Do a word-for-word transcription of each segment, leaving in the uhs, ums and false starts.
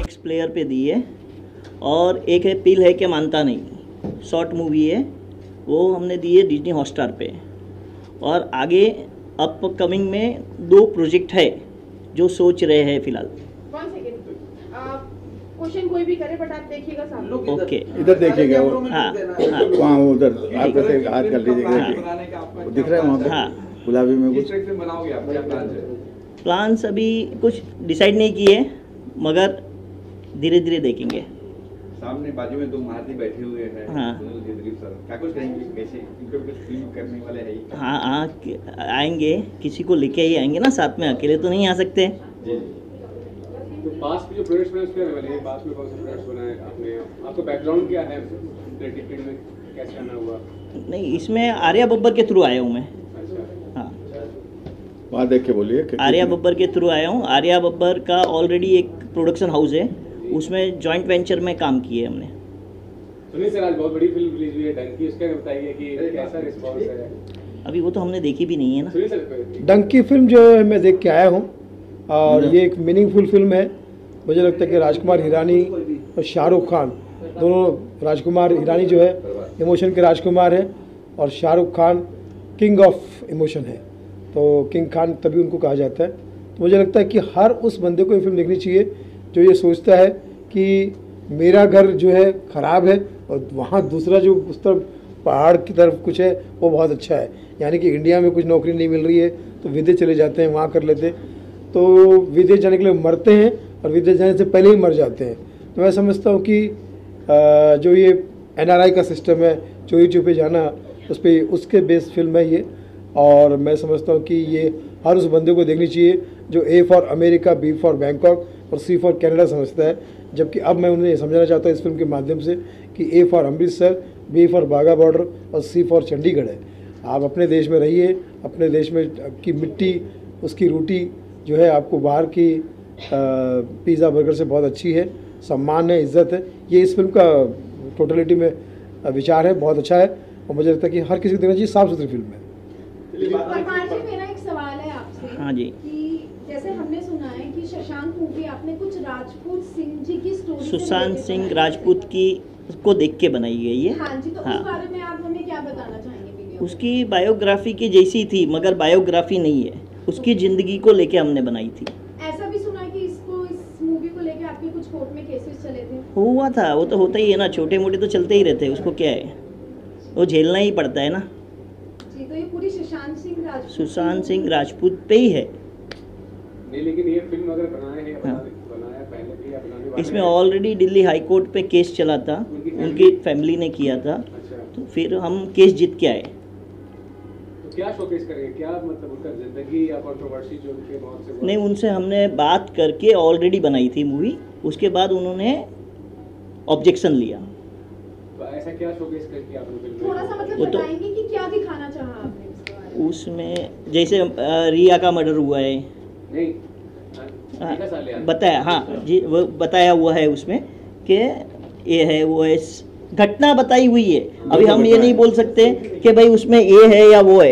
X player पे दी है, और एक है पिल है कि मानता नहीं, शॉर्ट मूवी है, वो हमने दी है डिज्नी हॉटस्टार पे। और आगे अपकमिंग में दो प्रोजेक्ट है जो सोच रहे हैं फिलहाल। क्वेश्चन कोई भी करे बट आप देखिएगा सामने। ओके, इधर देखिएगा, वो हाँ हाँ वहाँ उधर आप कैसे हाथ कर लीजिएगा, दिख रहा है वहाँ पे हाँ। गुलाबी में कुछ बनाओगे आप, क्या प्लान है? प्लान्स अभी कुछ डिसाइड नहीं किए, मगर धीरे धीरे देखेंगे। सामने बाजू में दो महारथी बैठे हुए हैं, हाँ। दिलीप सर, क्या कुछ कहेंगे, कैसे इनको कुछ फिल्म करने वाले हैं? हाँ हाँ आएंगे, किसी को लेके ही आएंगे ना साथ में, अकेले तो नहीं आ सकते। जी। तो पास में जो प्रोजेक्ट्स बने उसके बारे में, पास में कौन से प्रोजेक्ट्स बनाए आपने, आपका बैकग्राउंड क्या है क्रिएटिव फील्ड में, कैसे आना हुआ? नहीं, इसमें आर्या बब्बर के थ्रू आया हूँ मैं। अच्छा, हाँ, वहाँ देख के बोलिए। आर्या बब्बर के थ्रू आया हूँ। आर्या बब्बर का ऑलरेडी एक प्रोडक्शन हाउस है, उसमें जॉइंट वेंचर में काम किए हमने। सुनील सर, आज बहुत बड़ी फिल्म रिलीज हुई है डंकी, उसके बारे में बताइए कि कैसा रिस्पांस है? अभी वो तो हमने देखी भी नहीं है ना। सुनील सर, डंकी फिल्म जो है मैं देख के आया हूँ, और ये एक मीनिंगफुल फिल्म है। मुझे लगता है कि राजकुमार हिरानी और शाहरुख खान दोनों, राजकुमार हिरानी जो है इमोशन के राजकुमार है, और Shahrukh Khan king of emotion है, तो किंग खान तभी उनको कहा जाता है। तो मुझे लगता है कि हर उस बंदे को ये फिल्म देखनी चाहिए जो ये सोचता है कि मेरा घर जो है ख़राब है और वहाँ दूसरा जो उस तरफ पहाड़ की तरफ कुछ है वो बहुत अच्छा है। यानी कि इंडिया में कुछ नौकरी नहीं मिल रही है तो विदेश चले जाते हैं, वहाँ कर लेते हैं, तो विदेश जाने के लिए मरते हैं और विदेश जाने से पहले ही मर जाते हैं। तो मैं समझता हूँ कि जो ये एन आर आई का सिस्टम है, चोरी छुपे जाना, उस पर उसके बेस्ड फिल्म है ये, और मैं समझता हूँ कि ये हर उस बंदे को देखनी चाहिए जो A for America, B for Bangkok और सी फॉर कनाडा समझता है। जबकि अब मैं उन्हें समझाना चाहता हूँ इस फिल्म के माध्यम से कि A for Amritsar, B for Wagah border और सी फॉर चंडीगढ़ है। आप अपने देश में रहिए, अपने देश में की मिट्टी, उसकी रोटी जो है आपको बाहर की पिज़्ज़ा बर्गर से बहुत अच्छी है, सम्मान है, इज़्ज़त है। ये इस फिल्म का टोटलिटी में विचार है, बहुत अच्छा है, और मुझे लगता है कि हर किसी को देखना चाहिए। साफ सुथरी फिल्म है। परमार जी, मेरा एक सवाल है आपसे। हाँ जी। कि जैसे हमने सुना है कि शशांक मूवी आपने कुछ राजपूत सिंह जी की स्टोरी, सुशांत सिंह राजपूत की को देख के बनाई गई है। हाँ जी, तो हाँ। उस बारे में आप हमें क्या बताना चाहेंगे वीडियो? उसकी बायोग्राफी की जैसी थी, मगर बायोग्राफी नहीं है, उसकी ज़िंदगी को लेके हमने बनाई थी। ऐसा भी सुना है कि इसको, इस मूवी को लेके आपके कुछ कोर्ट में केसेस चले थे? हुआ था, वो तो होता ही है ना, छोटे मोटे तो चलते ही रहते हैं, उसको क्या है, वो झेलना ही पड़ता है ना। जी, तो ये पूरी सुशांत सिंह राजपूत सुशांत सिंह राजपूत पे ही है। नहीं, लेकिन ये फिल्म अगर बनाए हैं, हाँ। बनाया पहले भी या बनाने वाले इसमें हैं? ऑलरेडी दिल्ली हाई कोर्ट पे केस चला था, उनकी फैमिली ने किया था, अच्छा, तो फिर हम केस जीत के आए। तो क्या शोकेस करेंगे, क्या मतलब उनका जिंदगी या कंट्रोवर्सी जो उनके मौत से हुआ? नहीं, उनसे हमने बात करके ऑलरेडी बनाई थी मूवी, उसके बाद उन्होंने ऑब्जेक्शन लिया। तो ऐसा क्या शोकेस करके आपने फिल्म में? थोड़ा सा मतलब वो तो- बताएंगे कि क्या दिखाना चाहा आपने इसके बारे में? उसमें जैसे अ, रिया का मर्डर हुआ है, नहीं, हाँ, देखा साले यार। बताया, हाँ जी, वो बताया हुआ है उसमें कि ये है वो है, घटना बताई हुई है। अभी हम ये नहीं बोल सकते कि भाई उसमें ये है या वो है।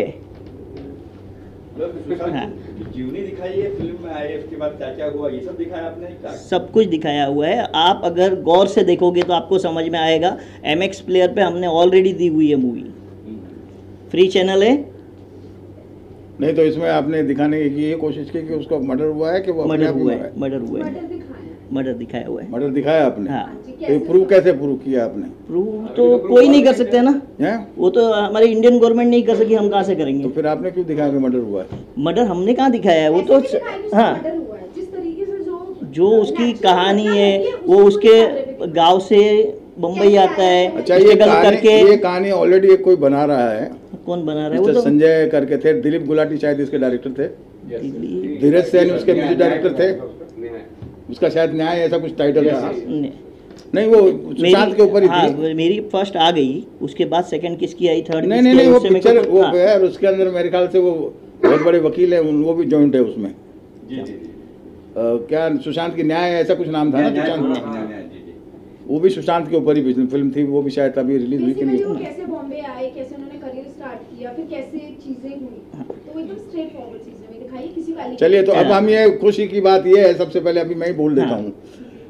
हाँ, जीवनी दिखाई है फिल्म में आए, उसके बाद क्या क्या हुआ, ये सब दिखाया आपने क्या? सब कुछ दिखाया हुआ है। आप अगर गौर से देखोगे तो आपको समझ में आएगा। एम एक्स प्लेयर पे हमने ऑलरेडी दी हुई है मूवी, फ्री चैनल है। नहीं तो इसमें आपने दिखाने की ये कोशिश की कि उसका मर्डर हुआ है कि वो अपने मर्डर आप ही हुआ मरा है, मर्डर हुआ है, मर्डर दिखाया है। मर्डर दिखाया हुआ है। मर्डर दिखाया आपने? हाँ, जी, तो ये प्रूव कैसे प्रूव किया आपने? प्रूव तो कोई नहीं कर सकते ना, हैं? वो तो हमारी इंडियन गवर्नमेंट नहीं कर सकी, हम कहाँ से तो करेंगे? फिर आपने क्यों दिखाया कि मर्डर हुआ है? मर्डर हमने कहाँ दिखाया है, वो ऐसे तो भी दिखाया कि उसका हाँ, मर्डर हुआ है। जिस तरीके से जो जो उसकी नेचुरल कहानी घटना है, रहती है, वो उसको उसके दिखाया है। गांव से बम्बई आता है, अच्छा, ये स्ट्रगल कहानी करके। ये कहानी ऑलरेडी एक कोई बना रहा है, कौन बना रहा है? वो मिस्टर तो संजय करके थे, दिलीप गुलाटी शायद इसके डायरेक्टर थे, दिल्ली- धीरज सेन उसके म्यूजिक डायरेक्टर थे, न्याय। उसका शायद न्याय ऐसा कुछ टाइटल था। ने- नहीं वो सुशांत के ऊपर ही हाँ, थी। मेरी फर्स्ट आ गई, उसके बाद सेकंड किसकी आई, थर्ड नहीं नहीं नहीं वो उससे मेरे पिक्चर को- वो हाँ, है, और उसके अंदर मेरे ख्याल से वो बहुत बड़े वकील है, उन- वो भी जॉइंट है उसमें। जी जी जी। अ, क्या सुशांत की न्याय ऐसा कुछ नाम था ना न्याय- सुशांत? न्याय- न्याय, जी जी। वो भी सुशांत के ऊपर ही फिल्म थी, वो भी शायद अभी रिलीज हुई कि बेसिकली वो नहीं। कैसे बॉम्बे आए, कैसे उन्होंने करियर स्टार्ट किया, फिर कैसे चीजें हुई, तो एकदम स्ट्रेट फॉरवर्ड चीजें में दिखाई, किसी को allegation चलिए तो अब हाँ। हम ये खुशी की बात ये है, सबसे पहले अभी मैं ही बोल देता हाँ। हूँ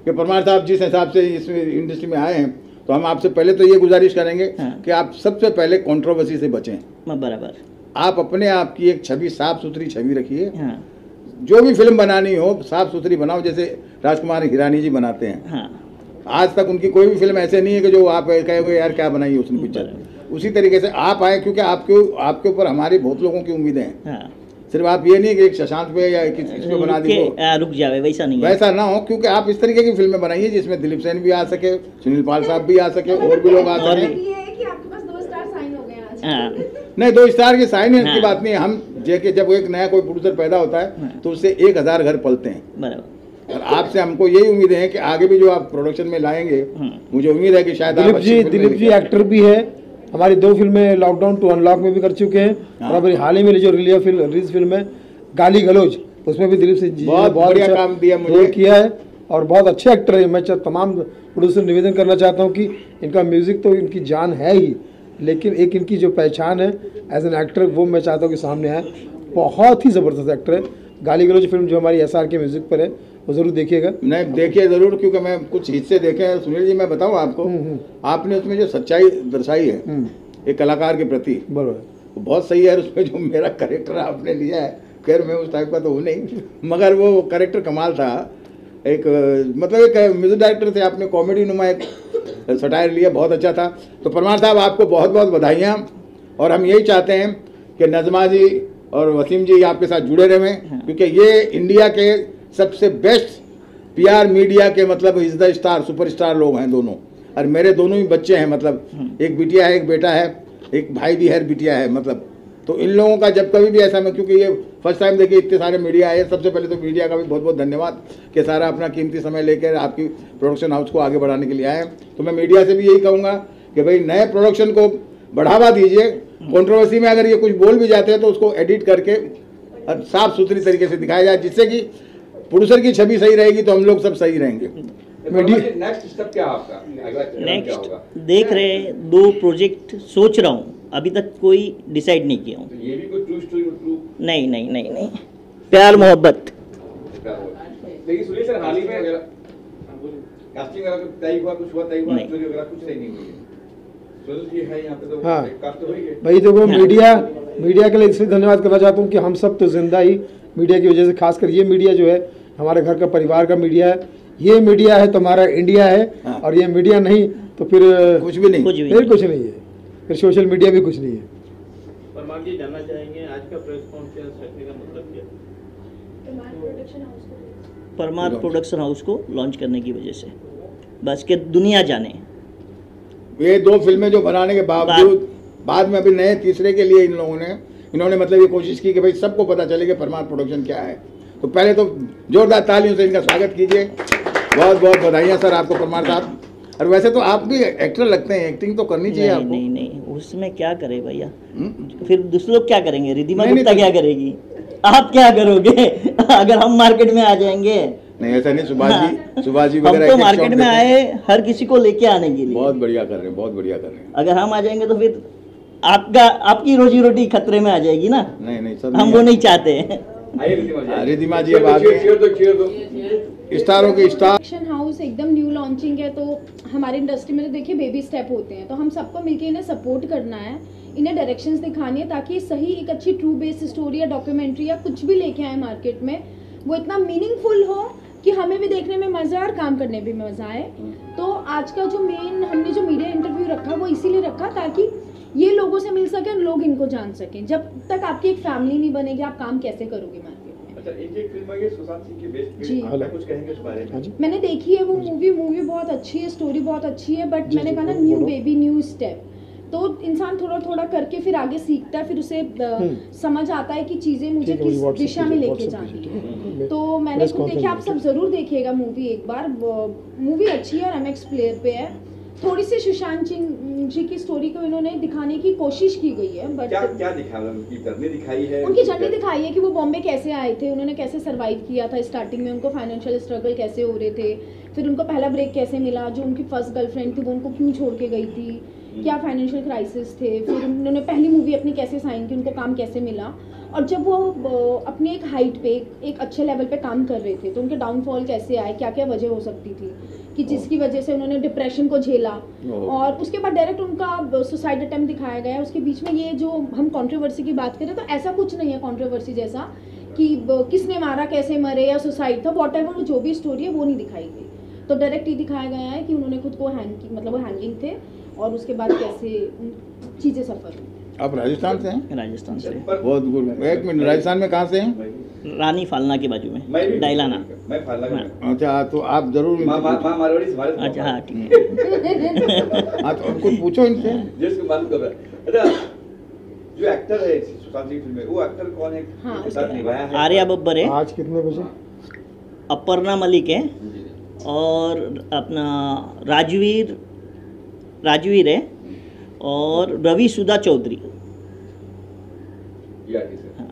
कि परमार साहब जिस हिसाब से इस इंडस्ट्री में आए हैं, तो हम आपसे पहले तो ये गुजारिश करेंगे हाँ। कि आप सबसे पहले कंट्रोवर्सी से बचें। बराबर। आप अपने आप की एक छवि, साफ सुथरी छवि रखिए। हाँ जो भी फिल्म बनानी हो साफ सुथरी बनाओ, जैसे राजकुमार हिरानी जी बनाते हैं। हाँ आज तक उनकी कोई भी फिल्म ऐसे नहीं है कि जो आप कहोगे यार क्या बनाई है उसने पिक्चर। उसी तरीके से आप आए, क्योंकि आपके आपके ऊपर हमारी बहुत लोगों की उम्मीदें हैं। हाँ सिर्फ आप ये नहीं कि एक शशांक पे या किस किस पे बना दी रुक के- रुक जावे, वैसा नहीं है। वैसा ना हो, क्योंकि आप इस तरीके की फिल्में बनाइए जिसमें दिलीप सेन भी आ सके, सुनील पाल साहब भी आ सके, और भी लोग आ और सके। ये है कि आपके पास दो स्टार साइन हो गए आज। हाँ नहीं, दो स्टार की साइन हाँ। की बात नहीं है। हम जेके जब एक नया कोई प्रोड्यूसर पैदा होता है हाँ। तो उससे एक हजार घर पलते हैं। बराबर। और आपसे हमको यही उम्मीद है कि आगे भी जो आप प्रोडक्शन में लाएंगे, हाँ। मुझे उम्मीद है कि शायद आप दिलीप अच्छी जी फिल्में दिलीप जी लेके एक्टर भी है, हमारी दो फिल्में लॉकडाउन टू अनलॉक में भी कर चुके हैं, हाँ। और अभी हाल ही में जो रिलीज फिल्म रिलीज फिल्म है गाली गलौज, उसमें भी दिलीप सिंह जी ने बहुत बढ़िया अच्छा काम दिया मुझे। रोल किया है और बहुत अच्छे एक्टर है। मैं चा- तमाम प्रोड्यूसर से निवेदन करना चाहता हूँ कि इनका म्यूजिक तो इनकी जान है ही, लेकिन एक इनकी जो पहचान है एज एन एक्टर वो मैं चाहता हूँ कि सामने आए। बहुत ही ज़बरदस्त एक्टर है। गाली गलौज फिल्म जो हमारी एस आर के म्यूजिक पर है वो ज़रूर देखिएगा। नहीं देखिए जरूर, क्योंकि मैं कुछ हिस्से देखे हैं। सुनील जी मैं बताऊं आपको, आपने उसमें जो सच्चाई दर्शाई है एक कलाकार के प्रति, बराबर। वो बहुत सही है। और उसमें जो मेरा करेक्टर आपने लिया है, खैर मैं उस टाइप का तो हूँ नहीं, मगर वो करेक्टर कमाल था। एक अ, मतलब एक म्यूजिक डायरेक्टर थे, आपने कॉमेडी नुमा एक सटायर लिया, बहुत अच्छा था। तो परमार साहब आपको बहुत बहुत बधाइयाँ, और हम यही चाहते हैं कि नज़मा जी और वसीम जी आपके साथ जुड़े रहें, क्योंकि ये इंडिया के सबसे बेस्ट पीआर मीडिया के मतलब इज द स्टार सुपरस्टार लोग हैं दोनों। और मेरे दोनों ही बच्चे हैं, मतलब एक बिटिया है, एक बेटा है, एक भाई भी है, बिटिया है। मतलब तो इन लोगों का जब कभी भी ऐसा मैं, क्योंकि ये फर्स्ट टाइम देखिए इतने सारे मीडिया आए, सबसे पहले तो मीडिया का भी बहुत बहुत धन्यवाद कि सारा अपना कीमती समय लेकर आपकी प्रोडक्शन हाउस को आगे बढ़ाने के लिए आए। तो मैं मीडिया से भी यही कहूँगा कि भाई नए प्रोडक्शन को बढ़ावा दीजिए। कंट्रोवर्सी में अगर ये कुछ बोल भी जाते हैं तो उसको एडिट करके साफ सुथरी तरीके से दिखाया जाए, जिससे कि प्रोड्यूसर की छवि सही रहेगी तो हम लोग सब सही रहेंगे। नेक्स्ट स्टेप क्या आपका, अगला चरण क्या नेक्स्ट होगा? देख रहे, दो प्रोजेक्ट सोच रहा हूँ, अभी तक कोई डिसाइड नहीं किया हूँ। तो ये भी कोई ट्रू स्टोरी ट्रू नहीं नहीं नहीं नहीं प्यार मोहब्बत। लेकिन सुनिए सर, हाल ही में अगर कास्टिंग अगर तय हुआ, कुछ हुआ तय हुआ, नहीं। स्टोरी वगैरह कुछ सही नहीं हुई है। सुनील जी है यहाँ पे तो हाँ। कास्ट तो हुई है। भाई देखो, मीडिया मीडिया के लिए इसलिए धन्यवाद करना चाहता हूँ कि हम सब तो जिंदा ही मीडिया की वजह से, खासकर ये मीडिया जो है हमारे घर का परिवार का मीडिया है। ये मीडिया है तो हमारा इंडिया है, हाँ। और ये मीडिया नहीं तो फिर कुछ भी नहीं। कुछ भी फिर नहीं। कुछ नहीं है, फिर सोशल मीडिया भी कुछ नहीं है। परमार जी जानना चाहेंगे आज का प्रेस कॉन्फ्रेंस रखने का मतलब क्या? प्रोडक्शन हाउस को परमार प्रोडक्शन हाउस को लॉन्च करने की वजह से, बस के दुनिया जाने। ये दो फिल्में जो बनाने के बावजूद बाद में अभी नए तीसरे के लिए इन लोगों ने इन्होंने मतलब ये कोशिश की कि भाई सबको पता चले कि परमार प्रोडक्शन क्या है। तो पहले तो जोरदार तालियों से इनका स्वागत कीजिए। बहुत बहुत बधाइयाँ सर आपको परमार साहब। और वैसे तो आप भी एक्टर लगते हैं, एक्टिंग तो करनी चाहिए नहीं आपको। नहीं नहीं, उसमें क्या करे भैया, हम्म? फिर दूसरे लोग क्या करेंगे? रिधिमा नहीं, नहीं, गुप्ता तो- क्या करेगी? आप क्या करोगे अगर हम मार्केट में आ जाएंगे? नहीं ऐसा नहीं, सुभाष जी सुभाष जी हम वगैरह तो एक-एक मार्केट शॉट में देते हैं। आए हर किसी को लेके आने के लिए। बहुत बढ़िया कर रहे हैं, बहुत बढ़िया कर रहे हैं। अगर हम आ जाएंगे तो फिर आपका आपकी रोजी रोटी खतरे में आ जाएगी ना। नहीं नहीं सब हम वो नहीं चाहते हैं। आइए रिद्धिमा जी, आइए। रिद्धिमा जी चेयर अब दो, आगे- चेयर दो, चेयर दो। स्टारों के स्टार प्रोडक्शन हाउस एकदम न्यू लॉन्चिंग है, तो हमारी इंडस्ट्री में तो देखिए बेबी स्टेप होते हैं, तो हम सबको मिलके इन्हें सपोर्ट करना है, इन्हें डायरेक्शंस दिखानी है, ताकि सही एक अच्छी ट्रू बेस्ड स्टोरी या डॉक्यूमेंट्री या कुछ भी लेके आए मार्केट में, वो इतना मीनिंगफुल हो कि हमें भी देखने में मजा और काम करने में भी मजा आए। तो आज का जो मेन हमने जो मीडिया इंटरव्यू रखा वो इसीलिए रखा ताकि ये लोगों से मिल सके और लोग इनको जान सकें। जब तक आपकी एक फैमिली नहीं बनेगी आप काम कैसे करोगे मार्केट में। अच्छा, एक एक फिल्म है ये सुशांत सिंह की बेस्ट जी। फिल्म, आप कुछ कहेंगे उस बारे हाँ में? जी। मैंने देखी है वो मूवी मूवी बहुत अच्छी है, स्टोरी बहुत अच्छी है, बट जी, मैंने जी, कहा ना बोलो, न्यू बोलो। बेबी न्यू स्टेप, तो इंसान थोड़ा थोड़ा करके फिर आगे सीखता है, फिर उसे अ, समझ आता है कि चीजें मुझे ठीक है, मुझे किस WhatsApp दिशा में कीजिए, लेके WhatsApp जानी कीजिए, ठीक है। है। तो मैंने प्रेस खुद देखी, आप कॉन्फ्रेंस सब जरूर देखिएगा मूवी एक बार। मूवी अच्छी है और एम एक्स प्लेयर पे है। थोड़ी सी सुशांत सिंह जी की स्टोरी को इन्होंने दिखाने की कोशिश की गई है, बट क्या क्या दिखा है? उनकी जर्नी दिखाई है, उनकी जर्नी दिखाई है कि वो बॉम्बे कैसे आए थे, उन्होंने कैसे सरवाइव किया था स्टार्टिंग में, उनको फाइनेंशियल स्ट्रगल कैसे हो रहे थे, फिर उनको पहला ब्रेक कैसे मिला, जो उनकी फर्स्ट गर्लफ्रेंड थी वो उनको क्यों छोड़ के गई थी, क्या फाइनेंशियल क्राइसिस थे, फिर उन्होंने पहली मूवी अपनी कैसे साइन की, उनको काम कैसे मिला, और जब वो अ, अपनी एक हाइट पे एक अच्छे लेवल पे काम कर रहे थे तो उनके डाउनफॉल कैसे आए, क्या क्या वजह हो सकती थी कि जिसकी वजह से उन्होंने डिप्रेशन को झेला, और उसके बाद डायरेक्ट उनका सुसाइड अटेम्प्ट दिखाया गया है। उसके बीच में ये जो हम कंट्रोवर्सी की बात करें तो ऐसा कुछ नहीं है कंट्रोवर्सी जैसा कि किसने मारा, कैसे मरे या सुसाइड था, वॉट एवर जो भी स्टोरी है वो नहीं दिखाई गई। तो डायरेक्ट ये दिखाया गया है कि उन्होंने खुद को हैंग मतलब वो हैंगिंग थे और उसके बाद कैसे चीज़ें सफ़र हुई। आप राजस्थान से हैं? राजस्थान से। बहुत गुड। एक मिनट, राजस्थान में कहाँ से हैं? रानी फालना के बाजू में, मैं भी डायलाना। मैं फालना में। अच्छा, तो आप जरूर माँ माँ माँ मारवाड़ी से भारत। अच्छा हाँ ठीक है। हाँ, तो कुछ पूछो इनसे। जिसको मालूम कर रहा है। अच्छा, जो एक्टर है सुशांत सिंह फिल्म में, वो एक्टर कौन है? हाँ, के साथ निभाया है? आर्या बब्बर है, आज कितने बजे? अपर्णा मलिक है, और अपना राजवीर राजवीर है, और रवि सुधा चौधरी। ये आर्टिस्ट है।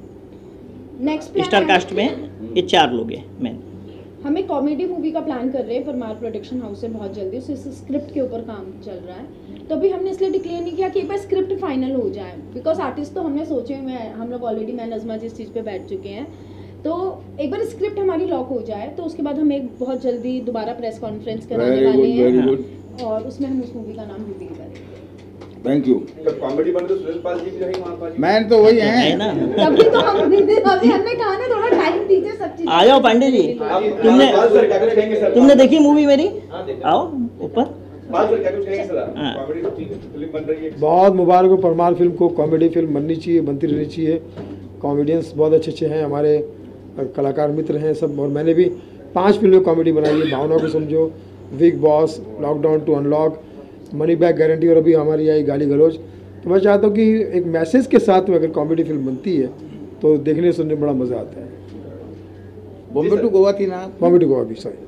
नेक्स्ट स्टार कास्ट में ये चार लोग हैं मैन। हम एक कॉमेडी मूवी का प्लान कर रहे हैं परमार प्रोडक्शन हाउस से बहुत जल्दी, उस स्क्रिप्ट के ऊपर काम चल रहा है। तो अभी हमने इसलिए डिक्लेयर नहीं किया कि एक बार स्क्रिप्ट फाइनल हो जाए, बिकॉज आर्टिस्ट तो हमने सोचे हुए हैं, हम लोग ऑलरेडी मैं नज़मा जिस चीज़ पे बैठ चुके हैं। तो एक बार स्क्रिप्ट हमारी लॉक हो जाए तो उसके बाद हम एक बहुत जल्दी दोबारा प्रेस कॉन्फ्रेंस कराने वेरी वाले गुड, वेरी हैं गुड। और उसमें हम उस मूवी का नाम रिवील करेंगे। Thank you. जब कॉमेडी बने तो सुरेश पाल जी भी रहेंगे वहाँ पर। मैन तो वही है हैं ना। तभी तो हम अभी हमने कहा ना थोड़ा टाइम दीजिए सब चीज़। आ जाओ पांडे जी, आप तुमने पाल सर क्या कुछ कहेंगे सर? तुमने देखी मूवी मेरी? आओ ऊपर। पाल सर क्या कुछ कहेंगे सर? हाँ। कॉमेडी तो ठीक फिल्म बन रही है। बहुत मुबारक हो परमार फिल्म को, कॉमेडी फिल्म बननी चाहिए, बनती रहनी चाहिए। कॉमेडियंस बहुत अच्छे अच्छे हैं, हमारे कलाकार मित्र हैं सब, और मैंने भी पांच फिल्में कॉमेडी बनाई है। भावना को समझो, Big Boss, lockdown to unlock, money back guarantee, और अभी हमारी आई गाली गलौज। तो मैं चाहता हूँ कि एक मैसेज के साथ में अगर कॉमेडी फिल्म बनती है तो देखने सुनने में बड़ा मज़ा आता है। बॉम्बे टू गोवा थी ना? कॉमेडी को अभी सही।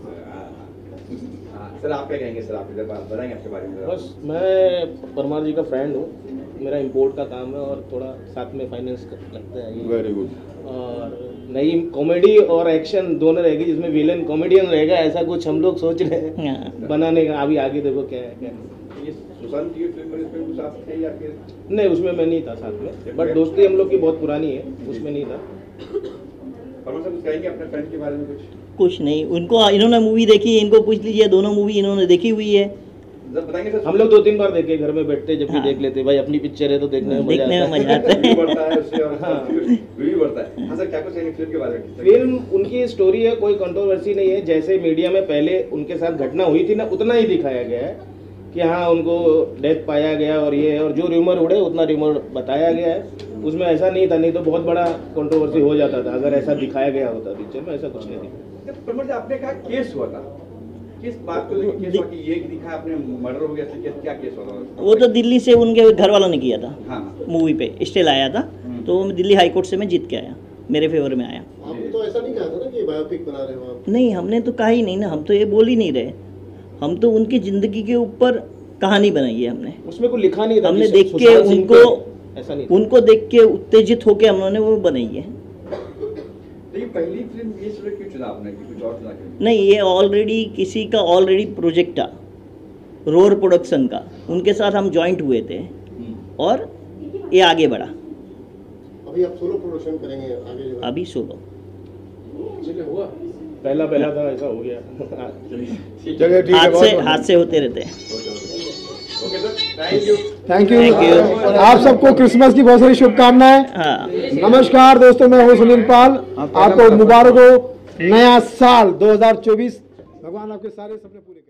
हाँ, सर आप क्या कहेंगे सर? आप इधर बात बताएंगे आपके बारे में। बस मैं परमार जी का फ्रेंड हूँ, मेरा इंपोर्ट का काम है और थोड़ा साथ में फाइनेंस लगता है ये। Very good. और नई कॉमेडी और एक्शन दोनों रहेगी, जिसमें विलेन कॉमेडियन रहेगा, ऐसा कुछ हम लोग सोच रहे हैं हाँ। बनाने का। अभी आगे देखो क्या है क्या है। ये सुशांत की फिल्म में इसमें कुछ आप थे या फिर? नहीं, उसमें मैं नहीं था साथ में, बट दोस्ती हम लोग की बहुत पुरानी है, उसमें नहीं था। परमार सर कुछ कहेंगे अपने फ्रेंड के बारे में कुछ? कुछ नहीं, उनको इन्होंने मूवी देखी, इनको पूछ लीजिए, दोनों मूवी इन्होंने देखी हुई है। जब बताएंगे सर। हम लोग दो तीन बार देखे, घर में बैठते जब भी हाँ। देख लेते, भाई अपनी पिक्चर है तो देखने में मजा देखने आता में है। मजा आता व्यू है। बढ़ता है उससे और हाँ। व्यू बढ़ता है। हाँ सर क्या कुछ कहेंगे फिल्म के बारे में? फिल्म उनकी स्टोरी है, कोई कंट्रोवर्सी नहीं है। जैसे मीडिया में पहले उनके साथ घटना हुई थी ना, उतना ही दिखाया गया है कि हाँ उनको डेथ पाया गया और ये है, और जो र्यूमर उड़े उतना र्यूमर बताया गया है। उसमें ऐसा नहीं था, नहीं तो बहुत बड़ा कंट्रोवर्सी हो जाता था अगर ऐसा दिखाया गया होता पिक्चर में। ऐसा कुछ नहीं दिखा। परमार जी आपने कहा केस हुआ था, किस बात को लेकर केस हुआ कि ये दिखा आपने मर्डर हो गया, क्या क्या केस हुआ था? वो तो दिल्ली से उनके घर वालों ने किया था, हाँ। मूवी पे स्टिल आया था, तो दिल्ली हाई कोर्ट से मैं जीत के आया, मेरे फेवर में आया। आपने तो ऐसा नहीं कहा था ना कि बायोपिक बना रहे हो आप? नहीं, हमने तो कहा ही नहीं ना, हम तो ये बोल ही नहीं रहे। हम तो उनकी ज़िंदगी के ऊपर कहानी बनाई है हमने। उसमें कोई लिखा नहीं था। हमने कि देख के सुशांत सिंह उनको पे ऐसा नहीं था। उनको देख के उत्तेजित होके हमने वो बनाई है। तो ये पहली फिल्म ये सिर्फ क्यों चुना आपने कि कुछ और चुना क्यों? नहीं, ये ऑलरेडी किसी का ऑलरेडी प्रोजेक्ट था, रोर प्रोडक्शन का, उनके साथ हम जॉइंट हुए थे और ये आगे बढ़ा। अभी आप सोलो प्रोडक्शन करेंगे आगे जो है? अभी सोलो। पहला पहला था, ऐसा हो गया। चलिए ठीक है, हाथ बहुत से बहुत- हाथ से होते रहते हैं। Okay sir, thank you. Thank you. Thank you। आप सबको क्रिसमस की बहुत सारी शुभकामनाएं। हाँ, नमस्कार दोस्तों, मैं हूं सुनील पाल। आपको मुबारक हो नया साल दो हज़ार चौबीस। भगवान आपके सारे सपने पूरे करें।